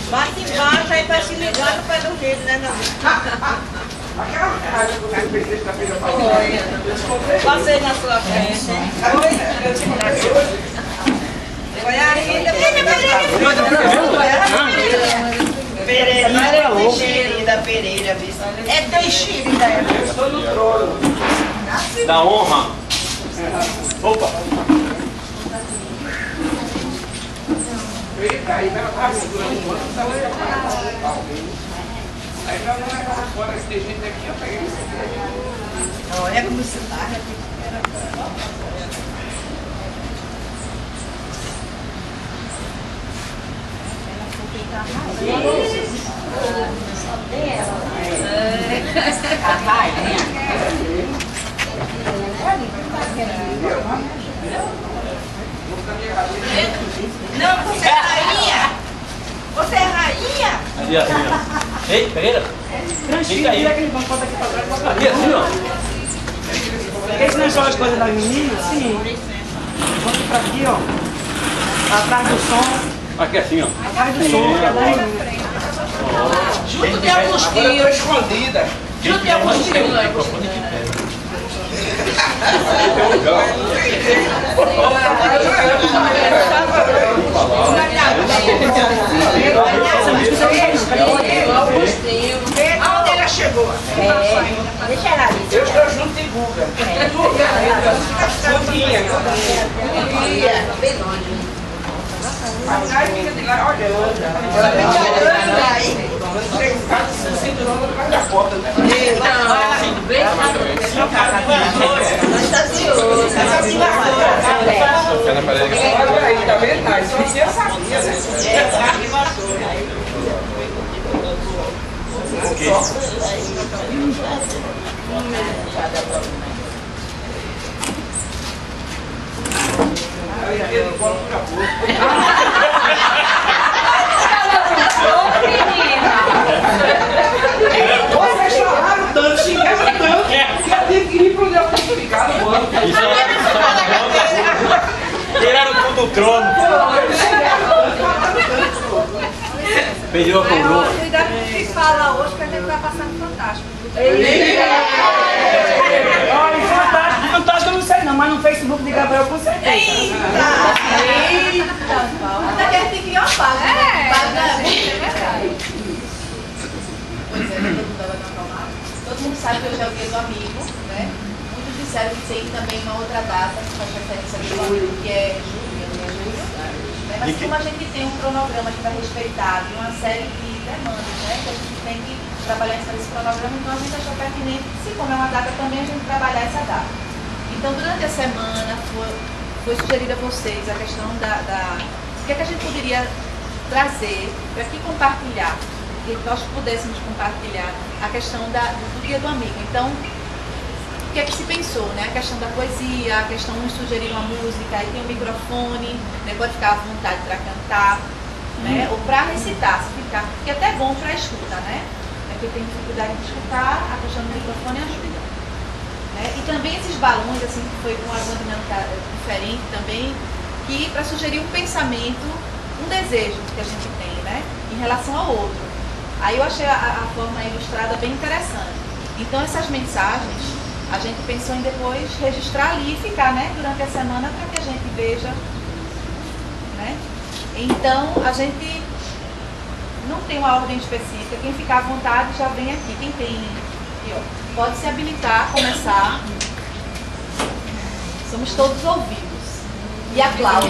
Bate embaixo, aí vai se ligar no pé do vidro, né, não? Aquela rádio que você fez sexta-feira falou. Passei na sua frente. Foi aí, Pereira, Teixeira, Pereira, é Teixeira. Eu estou no trono. Da honra. Opa! Eu ia cair, mas eu estava segurando o banco, estava aí nós vamos lá fora, esse gente aqui, eu peguei isso aqui. Olha como você tá. Não, você é rainha! Você é rainha? Ali assim, ó. Ei, Pereira! Transfira aquele banco, bota aqui pra trás. Aqui assim, ó. Esse não é só as coisas das meninas? Sim. Bota pra aqui, ó. Atrás do som. Aqui assim, ó. Atrás do som, que é da menina. Junto de Agostinho. Agora eu tô escondida. Junto de Agostinho. Aonde ela chegou? Deixa ela ali. Eu estou junto de Guga. Juntinha. Aí fica de lá olhando. Chega em casa, se senta no lugar da porta, né? Olha aí, tá vendo? Ah, isso aqui eu sabia, né? Aí ele coloca o capô. Vocês falaram tanto, xingaram tanto, que eu tive que ir pro meu ficar no banco. Tiraram tudo do trono. Perdeu a coroa. Cuidado com o que fala hoje, que a gente vai passar no Fantástico. Olha, fantástico eu não sei não, mas no Facebook de Gabriel com certeza. Eita! Ainda que ele fique em uma página. É verdade. Pois é, todo mundo estava acalmado. Todo mundo sabe que hoje é o dia do amigo, né? Muitos disseram que tem também uma outra data que faz referência ao dia do amigo, que é julho, né? Mas como a gente tem um cronograma que vai respeitar e uma série de demandas, né? Que a gente tem que trabalhar em cima desse cronograma, então a gente achou pertinente, se como é uma data também, a gente trabalhar essa data. Então, durante a semana, foi sugerida a vocês a questão o que é que a gente poderia trazer para aqui compartilhar, que nós pudéssemos compartilhar a questão do dia do amigo. Então, o que é que se pensou, né? A questão da poesia, a questão de sugerir uma música, aí tem um microfone, né? Pode ficar à vontade para cantar, né? Ou para recitar, se ficar, que é até bom para a escuta, né? Porque tem dificuldade de escutar, a questão do microfone ajuda. Né? E também esses balões, assim, que foi com uma dinâmica diferente também, que para sugerir um pensamento, um desejo que a gente tem, né? Em relação ao outro. Aí eu achei a forma ilustrada bem interessante. Então essas mensagens, a gente pensou em depois registrar ali e ficar, né? Durante a semana para que a gente veja, né? Então a gente não tem uma ordem específica, quem ficar à vontade já vem aqui. Quem tem aqui, ó, pode se habilitar a começar. Somos todos ouvidos. E aplausos.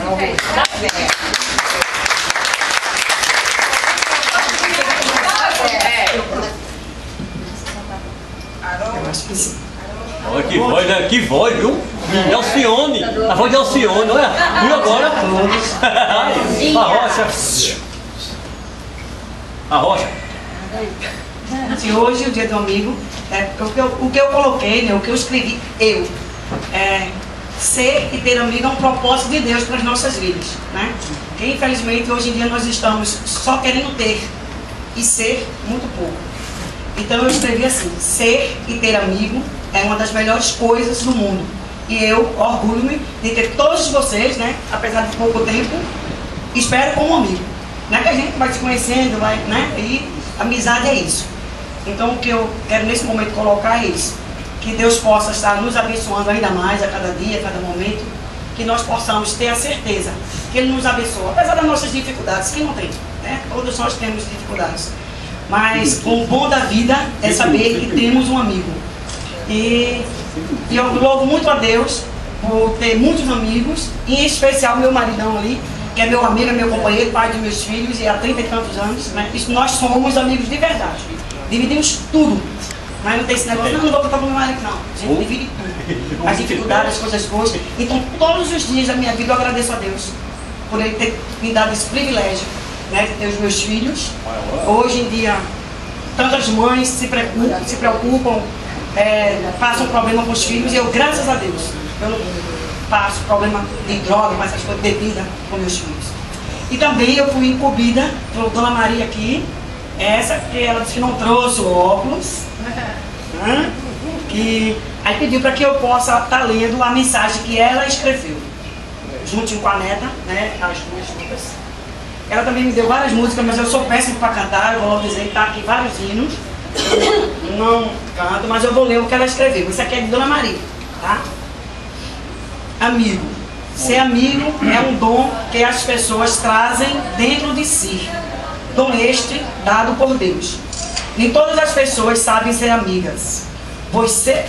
Olha que voz, né? Que voz, viu? Alcione, a voz de Alcione, olha. Viu agora? A Rocha. A Rocha. Se hoje é o dia do amigo, o que eu coloquei, né, o que eu escrevi, ser e ter amigo é um propósito de Deus para as nossas vidas, né? Porque infelizmente hoje em dia nós estamos só querendo ter e ser muito pouco. Então eu escrevi assim: ser e ter amigo é uma das melhores coisas do mundo. E eu orgulho-me de ter todos vocês, né, apesar de pouco tempo, espero como amigo. Não é que a gente vai se conhecendo, vai, né? E amizade é isso. Então o que eu quero nesse momento colocar é isso. Que Deus possa estar nos abençoando ainda mais a cada dia, a cada momento. Que nós possamos ter a certeza que Ele nos abençoa. Apesar das nossas dificuldades, quem não tem, né? Todos nós temos dificuldades. Mas o bom da vida é saber que temos um amigo. E eu louvo muito a Deus por ter muitos amigos, e em especial meu maridão ali, que é meu amigo, é meu companheiro, pai dos meus filhos, e há 30 e tantos anos, né? Nós somos amigos de verdade. Dividimos tudo. Mas não tem esse negócio, não vou contar pro meu marido, não. A gente divide tudo. As dificuldades, as coisas boas. Então, todos os dias da minha vida eu agradeço a Deus por Ele ter me dado esse privilégio, né, de ter os meus filhos. Hoje em dia, tantas mães se preocupam, passam problema com os filhos, e eu, graças a Deus, eu não passo problema de droga, mas essas coisas, bebida com meus filhos. E também eu fui incumbida pela Dona Maria aqui, essa que ela disse que não trouxe o óculos, né? Aí pediu para que eu possa estar lendo a mensagem que ela escreveu, juntinho com a neta, né, as duas juntas. Ela também me deu várias músicas, mas eu sou péssimo para cantar, eu vou logo dizer que está aqui vários hinos. Eu não canto, mas eu vou ler o que ela escreveu. Isso aqui é de Dona Maria, tá? Amigo. Ser amigo é um dom que as pessoas trazem dentro de si. Dom este dado por Deus. Nem todas as pessoas sabem ser amigas. Pois ser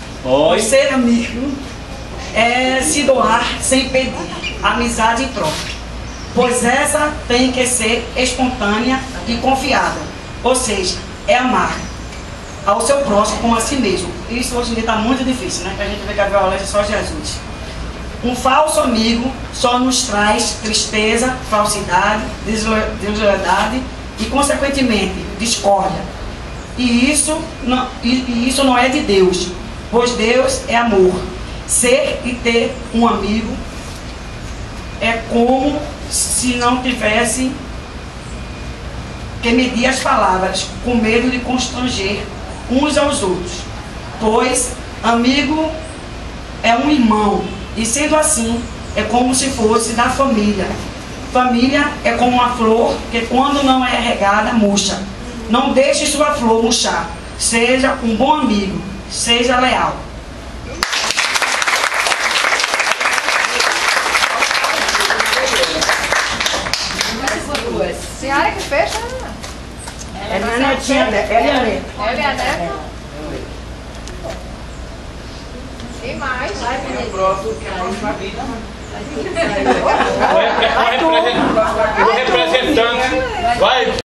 amigo é se doar sem pedir, amizade e troca. Pois essa tem que ser espontânea e confiada. Ou seja, é amar ao seu próximo como a si mesmo. Isso hoje em dia está muito difícil, né? Que a gente vê que a violência é só Jesus. Um falso amigo só nos traz tristeza, falsidade, deslealdade e, consequentemente, discórdia. E isso não é de Deus, pois Deus é amor. Ser e ter um amigo é como se não tivesse que medir as palavras, com medo de constranger uns aos outros. Pois amigo é um irmão, e sendo assim, é como se fosse da família. Família é como uma flor que, quando não é regada, murcha. Não deixe sua flor murchar. Seja um bom amigo, seja leal. Senhora que fecha? Ela é netinha dela, ela é a neta. Ela é a neta? E mais? O próximo, que é a próxima vida. O representante vai